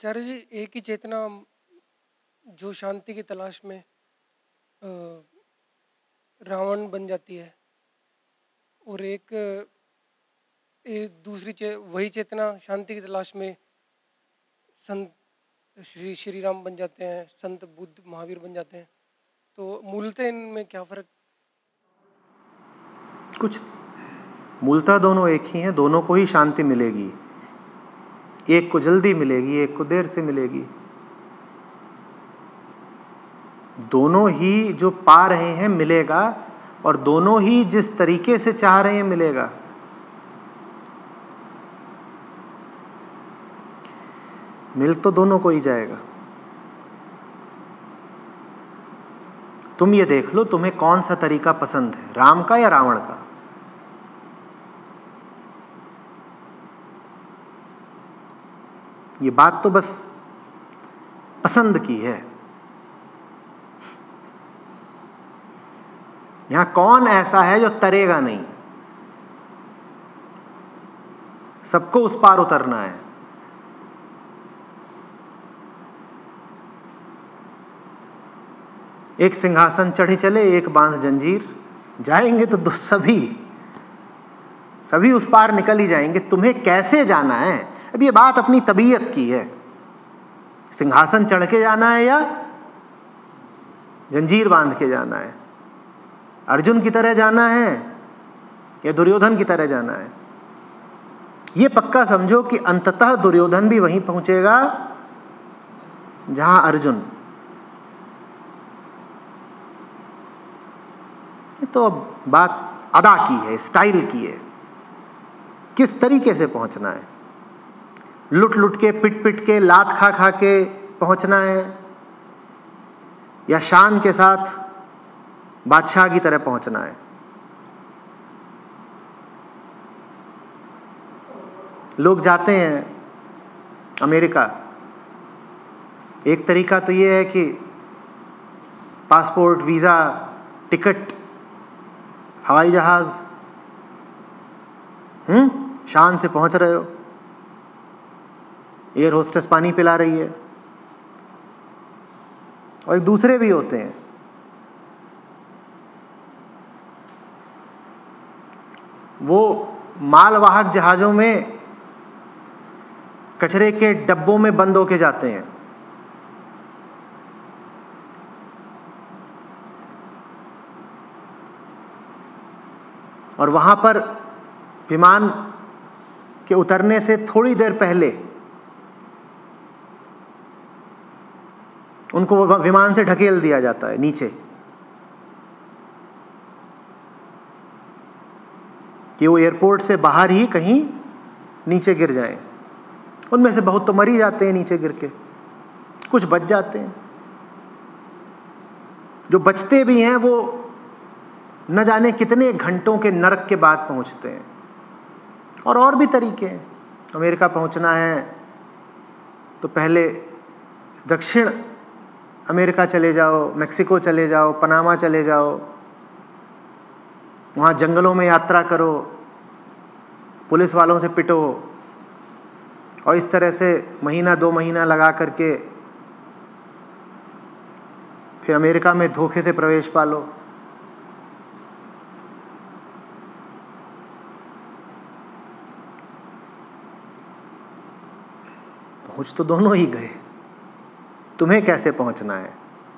आचार्य जी, एक ही चेतना जो शांति की तलाश में अ, रावण बन जाती है, और एक वही चेतना शांति की तलाश में संत श्री राम बन जाते हैं, संत बुद्ध महावीर बन जाते हैं। तो मूलतः इनमें क्या फर्क? कुछ मूलतः दोनों एक ही हैं, दोनों को ही शांति मिलेगी। एक को जल्दी मिलेगी, एक को देर से मिलेगी। दोनों ही जो पा रहे हैं मिलेगा, और दोनों ही जिस तरीके से चाह रहे हैं मिलेगा। मिल तो दोनों को ही जाएगा। तुम ये देख लो, तुम्हें कौन सा तरीका पसंद है, राम का या रावण का? ये बात तो बस पसंद की है। यहां कौन ऐसा है जो तरेगा नहीं? सबको उस पार उतरना है। एक सिंहासन चढ़े चले, एक बांध जंजीर। जाएंगे तो सभी उस पार निकल ही जाएंगे। तुम्हें कैसे जाना है, अब ये बात अपनी तबीयत की है। सिंहासन चढ़ के जाना है या जंजीर बांध के जाना है? अर्जुन की तरह जाना है या दुर्योधन की तरह जाना है? ये पक्का समझो कि अंततः दुर्योधन भी वहीं पहुंचेगा जहां अर्जुन। ये तो अब बात अदा की है, स्टाइल की है, किस तरीके से पहुंचना है। लुट लुट के, पिट पिट के, लात खा खा के पहुंचना है, या शान के साथ बादशाह की तरह पहुंचना है। लोग जाते हैं अमेरिका, एक तरीका तो ये है कि पासपोर्ट, वीज़ा, टिकट, हवाई जहाज, शान से पहुंच रहे हो, एयर होस्टेस पानी पिला रही है। और एक दूसरे भी होते हैं, वो मालवाहक जहाज़ों में कचरे के डब्बों में बंद होके जाते हैं। और वहां पर विमान के उतरने से थोड़ी देर पहले उनको विमान से ढकेल दिया जाता है नीचे, कि वो एयरपोर्ट से बाहर ही कहीं नीचे गिर जाएं। उनमें से बहुत तो मर ही जाते हैं नीचे गिर के, कुछ बच जाते हैं। जो बचते भी हैं वो न जाने कितने घंटों के नरक के बाद पहुंचते हैं। और भी तरीके हैं। अमेरिका पहुंचना है तो पहले दक्षिण अमेरिका चले जाओ, मेक्सिको चले जाओ, पनामा चले जाओ, वहाँ जंगलों में यात्रा करो, पुलिस वालों से पिटो, और इस तरह से महीना 2 महीना लगा करके फिर अमेरिका में धोखे से प्रवेश पालो। पहुंच तो दोनों ही गए, तुम्हें कैसे पहुंचना है?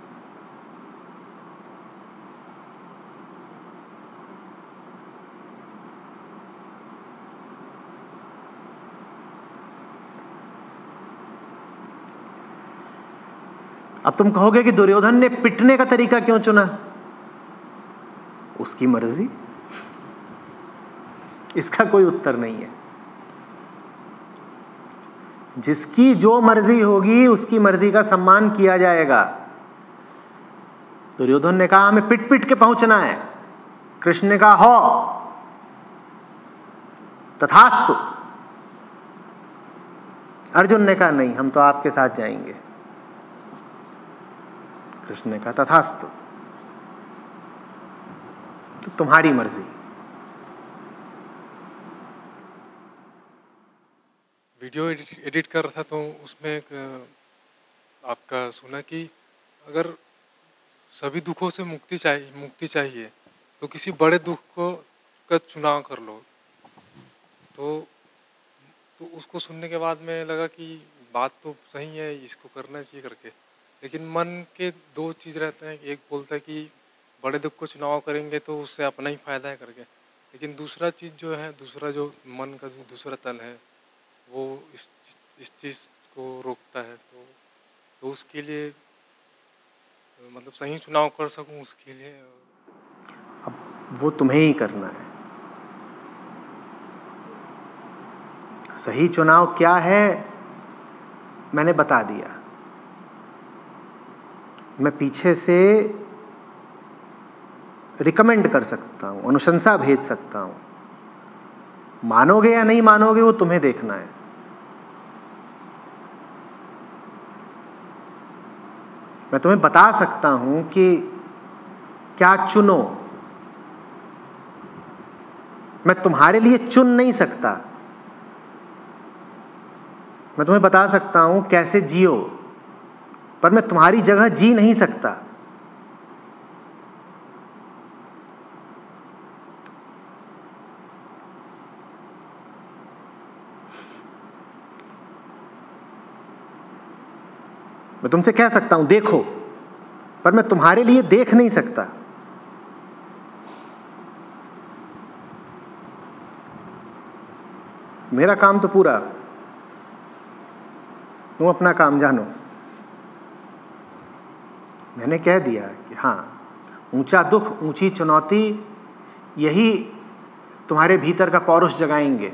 अब तुम कहोगे कि दुर्योधन ने पिटने का तरीका क्यों चुना? उसकी मर्जी, इसका कोई उत्तर नहीं है। जिसकी जो मर्जी होगी उसकी मर्जी का सम्मान किया जाएगा। दुर्योधन ने कहा हमें पिट पिट के पहुंचना है, कृष्ण ने कहा हो तथास्तु। अर्जुन ने कहा नहीं, हम तो आपके साथ जाएंगे। कृष्ण ने कहा तथास्तु, तो तुम्हारी मर्जी। वीडियो एडिट कर रहा था तो उसमें एक आपका सुना कि अगर सभी दुखों से मुक्ति चाहिए तो किसी बड़े दुख का चुनाव कर लो। तो उसको सुनने के बाद में लगा कि बात तो सही है, इसको करना चाहिए करके। लेकिन मन के दो चीज़ रहते हैं, एक बोलता है कि बड़े दुख को चुनाव करेंगे तो उससे अपना ही फायदा है करके, लेकिन दूसरा चीज़ जो है, दूसरा जो मन का जो दूसरा तल है वो इस चीज़ को रोकता है। तो उसके लिए मतलब सही चुनाव कर सकूं उसके लिए अब वो तुम्हें ही करना है। सही चुनाव क्या है मैंने बता दिया। मैं पीछे से रिकमेंड कर सकता हूं, अनुशंसा भेज सकता हूं। मानोगे या नहीं मानोगे वो तुम्हें देखना है। मैं तुम्हें बता सकता हूं कि क्या चुनो। मैं तुम्हारे लिए चुन नहीं सकता। मैं तुम्हें बता सकता हूं कैसे जियो, पर मैं तुम्हारी जगह जी नहीं सकता। मैं तुमसे कह सकता हूं देखो, पर मैं तुम्हारे लिए देख नहीं सकता। मेरा काम तो पूरा, तुम अपना काम जानो। मैंने कह दिया कि हाँ, ऊंचा दुख, ऊंची चुनौती, यही तुम्हारे भीतर का पौरुष जगाएंगे।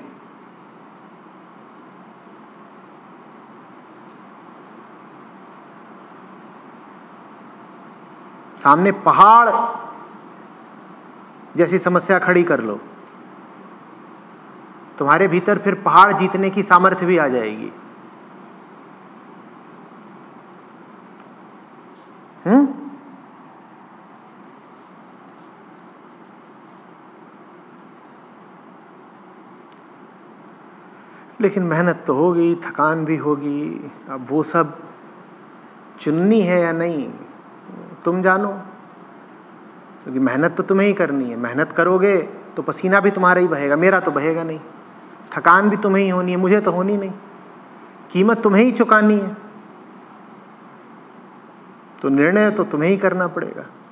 सामने पहाड़ जैसी समस्या खड़ी कर लो, तुम्हारे भीतर फिर पहाड़ जीतने की सामर्थ्य भी आ जाएगी। लेकिन मेहनत तो होगी, थकान भी होगी। अब वो सब चुननी है या नहीं तुम जानो, क्योंकि मेहनत तो तुम्हें ही करनी है। मेहनत करोगे तो पसीना भी तुम्हारा ही बहेगा, मेरा तो बहेगा नहीं। थकान भी तुम्हें ही होनी है, मुझे तो होनी नहीं। कीमत तुम्हें ही चुकानी है, तो निर्णय तो तुम्हें ही करना पड़ेगा।